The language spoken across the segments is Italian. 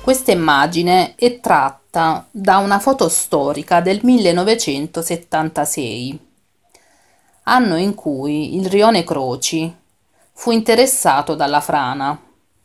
Questa immagine è tratta da una foto storica del 1976, anno in cui il rione Croci fu interessato dalla frana.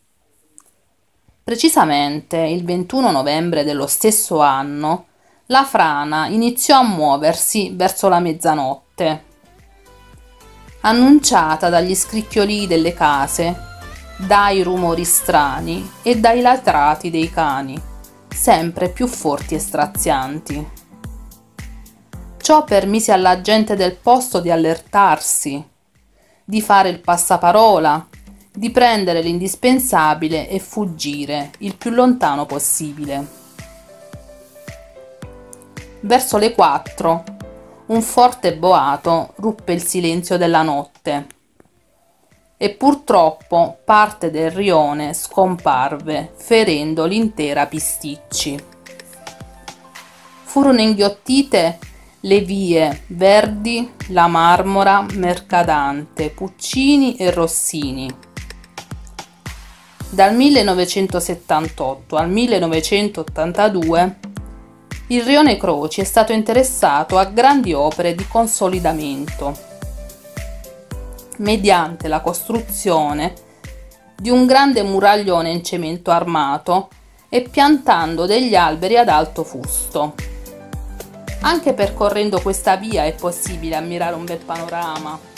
Precisamente il 21 novembre dello stesso anno la frana iniziò a muoversi verso la mezzanotte, annunciata dagli scricchiolii delle case, dai rumori strani e dai latrati dei cani, sempre più forti e strazianti. Ciò permise alla gente del posto di allertarsi, di fare il passaparola, di prendere l'indispensabile e fuggire il più lontano possibile. Verso le 4, un forte boato ruppe il silenzio della notte e purtroppo parte del rione scomparve, ferendo l'intera Pisticci. Furono inghiottite le vie Verdi, La Marmora, Mercadante, Puccini e Rossini. Dal 1978 al 1982 il rione Croci è stato interessato a grandi opere di consolidamento mediante la costruzione di un grande muraglione in cemento armato e piantando degli alberi ad alto fusto. Anche percorrendo questa via è possibile ammirare un bel panorama.